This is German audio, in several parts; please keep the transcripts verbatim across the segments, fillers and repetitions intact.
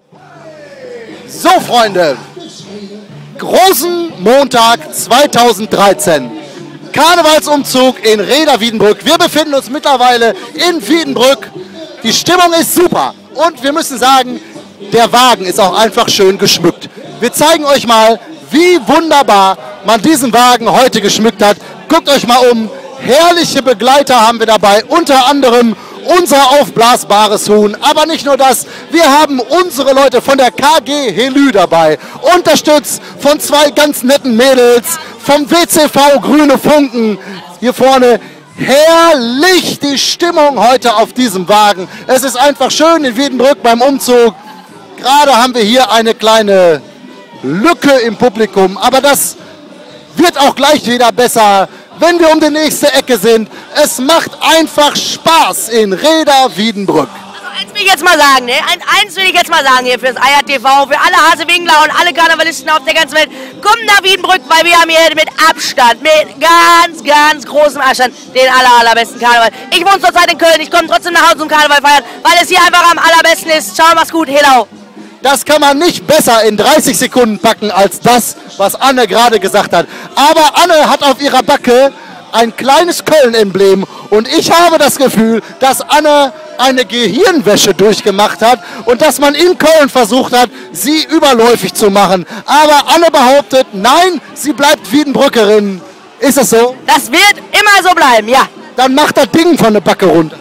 So, Freunde, großen Montag zweitausenddreizehn. Karnevalsumzug in Rheda-Wiedenbrück. Wir befinden uns mittlerweile in Wiedenbrück. Die Stimmung ist super und wir müssen sagen, der Wagen ist auch einfach schön geschmückt. Wir zeigen euch mal, wie wunderbar man diesen Wagen heute geschmückt hat. Guckt euch mal um. Herrliche Begleiter haben wir dabei, unter anderem unser aufblasbares Huhn. Aber nicht nur das, wir haben unsere Leute von der K G Helü dabei, unterstützt von zwei ganz netten Mädels, vom W C V Grüne Funken. Hier vorne, herrlich die Stimmung heute auf diesem Wagen. Es ist einfach schön in Wiedenbrück beim Umzug. Gerade haben wir hier eine kleine Lücke im Publikum, aber das wird auch gleich wieder besser, wenn wir um die nächste Ecke sind. Es macht einfach Spaß in Rheda-Wiedenbrück. Also eins will ich jetzt mal sagen, ne? Eins will ich jetzt mal sagen hier fürs Eier T V, für alle Hasewinkler und alle Karnevalisten auf der ganzen Welt. Kommt nach Wiedenbrück, weil wir haben hier mit Abstand, mit ganz, ganz großem Abstand den aller, allerbesten Karneval. Ich wohne zurzeit in Köln, ich komme trotzdem nach Hause zum Karneval feiern, weil es hier einfach am allerbesten ist. Ciao, mach's gut, Helau. Das kann man nicht besser in dreißig Sekunden packen als das, was Anne gerade gesagt hat. Aber Anne hat auf ihrer Backe ein kleines Köln-Emblem und ich habe das Gefühl, dass Anne eine Gehirnwäsche durchgemacht hat und dass man in Köln versucht hat, sie überläufig zu machen. Aber Anne behauptet, nein, sie bleibt Wiedenbrückerin. Ist es so? Das wird immer so bleiben, ja. Dann macht das Ding von der Backe runter.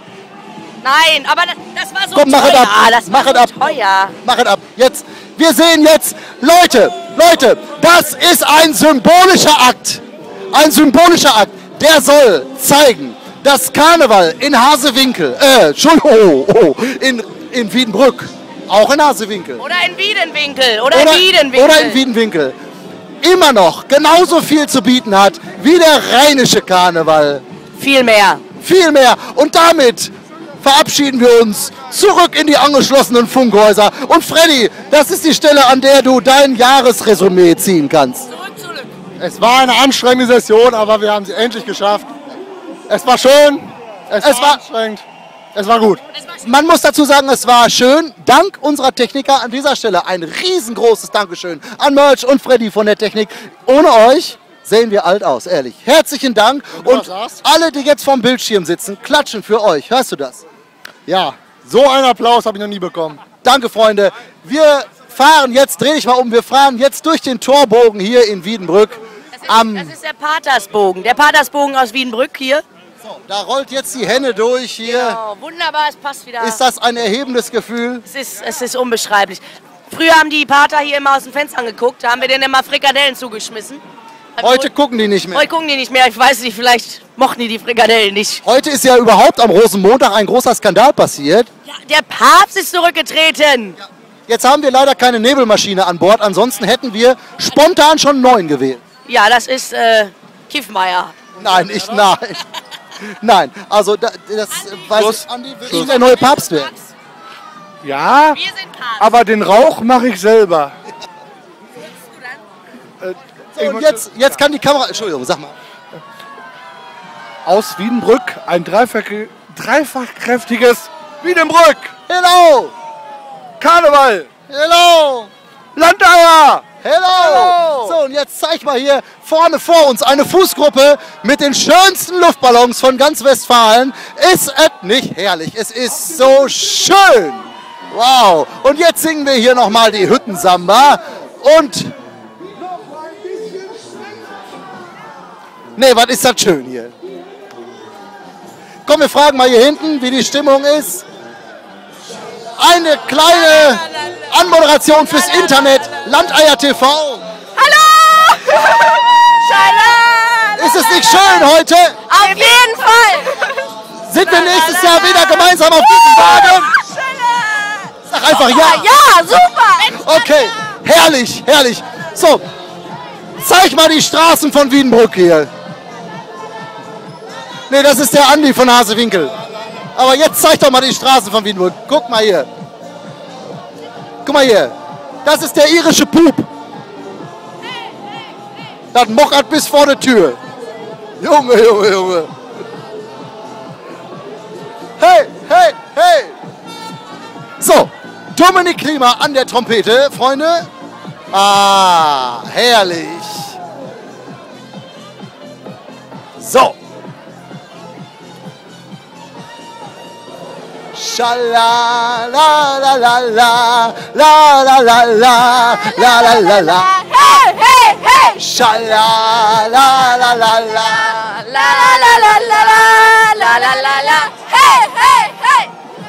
Nein, aber das, das war so Komm, mach teuer. es ab. Das Mach war es so ab. teuer. Mach es ab. Jetzt, wir sehen jetzt, Leute, Leute, das ist ein symbolischer Akt. Ein symbolischer Akt. Der soll zeigen, dass Karneval in Hasewinkel, äh, Entschuldigung, oh, oh, in, in Wiedenbrück, auch in Hasewinkel. Oder in Wiedenwinkel. Oder, Oder, in Wiedenwinkel. oder in Wiedenwinkel. Immer noch genauso viel zu bieten hat wie der rheinische Karneval. Viel mehr. Viel mehr. Und damit verabschieden wir uns zurück in die angeschlossenen Funkhäuser. Und Freddy, das ist die Stelle, an der du dein Jahresresümee ziehen kannst. Zurück, zurück. Es war eine anstrengende Session, aber wir haben sie endlich geschafft. Es war schön, es, Es war, war- anstrengend, es war gut. Man muss dazu sagen, es war schön. Dank unserer Techniker an dieser Stelle ein riesengroßes Dankeschön an Merch und Freddy von der Technik. Ohne euch sehen wir alt aus, ehrlich. Herzlichen Dank. du Und was sagst? alle, die jetzt vorm Bildschirm sitzen, klatschen für euch. Hörst du das? Ja, so einen Applaus habe ich noch nie bekommen. Danke, Freunde. Wir fahren jetzt, dreh dich mal um, wir fahren jetzt durch den Torbogen hier in Wiedenbrück. Das ist, Am, das ist der Patersbogen. Der Patersbogen aus Wiedenbrück hier. da rollt jetzt die Henne durch hier. Genau, wunderbar, es passt wieder. Ist das ein erhebendes Gefühl? Es ist, es ist unbeschreiblich. Früher haben die Pater hier immer aus dem Fenster angeguckt, da haben wir denen immer Frikadellen zugeschmissen. Aber Heute heute, gucken die nicht mehr. heute gucken die nicht mehr, ich weiß nicht, vielleicht mochten die die Frikadellen nicht. Heute ist ja überhaupt am Rosenmontag ein großer Skandal passiert. Ja, der Papst ist zurückgetreten. Jetzt haben wir leider keine Nebelmaschine an Bord, ansonsten hätten wir spontan schon neun gewählt. Ja, das ist äh, Kiffmeier. Nein, ich, nein. Nein, also da, das weiß ich, Andi, will ich der neue Papst werden. Ja, Wir sind Papst. aber den Rauch mache ich selber. So, und jetzt, jetzt kann die Kamera, Entschuldigung, sag mal. Aus Wiedenbrück ein dreifach, dreifachkräftiges Wiedenbrück. Hello, Karneval, hello, Landeier. hello. Hello. So, und jetzt zeig mal hier vorne vor uns eine Fußgruppe mit den schönsten Luftballons von ganz Westfalen. Ist es nicht herrlich? Es ist so schön. Wow. Und jetzt singen wir hier nochmal die Hüttensamba. Und... Nee, was ist das schön hier? Komm, wir fragen mal hier hinten, wie die Stimmung ist. Eine kleine Anmoderation fürs Internet. Landeier T V. Hallo! Schala! Ist es nicht schön heute? Auf jeden Fall! Sind wir nächstes Jahr wieder gemeinsam auf diesem Wagen? Sag einfach ja. Ja, super! Okay, herrlich, herrlich. So, zeig mal die Straßen von Wiedenbrück hier. Nee, das ist der Andi von Hasewinkel. Aber jetzt zeig doch mal die Straßen von Wiedenbrück. Guck mal hier. Guck mal hier. Das ist der irische Pup. Das mockert bis vor der Tür. Junge, Junge, Junge. Hey, hey, hey. So, Dominik Klima an der Trompete, Freunde. Ah, herrlich. So. Schala, la la la la, la la la la, la la la la. Hey, hey, hey! Schala, la la la la. La la la la la la la la la. Hey, hey, hey!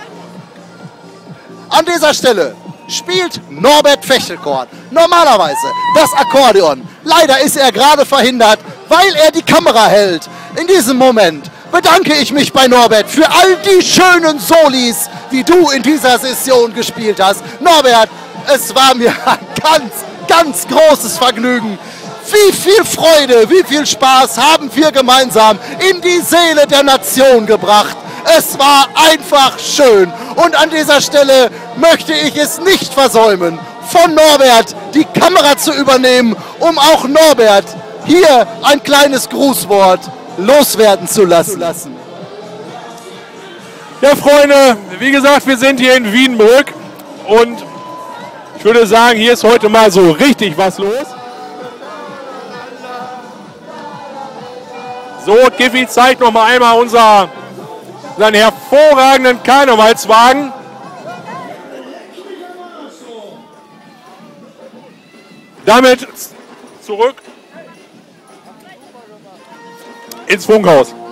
An dieser Stelle spielt Norbert Fechtelkorn normalerweise das Akkordeon. Leider ist er gerade verhindert, weil er die Kamera hält. In diesem Moment bedanke ich mich bei Norbert für all die schönen Solis, die du in dieser Session gespielt hast. Norbert, es war mir ein ganz, ganz großes Vergnügen. Wie viel Freude, wie viel Spaß haben wir gemeinsam in die Seele der Nation gebracht. Es war einfach schön. Und an dieser Stelle möchte ich es nicht versäumen, von Norbert die Kamera zu übernehmen, um auch Norbert hier ein kleines Grußwort loswerden zu lassen. Ja, Freunde, wie gesagt, wir sind hier in Wiedenbrück und ich würde sagen, hier ist heute mal so richtig was los. So, Giffy zeigt noch mal einmal unser, unseren hervorragenden Karnevalswagen. Damit zurück ins Funkhaus.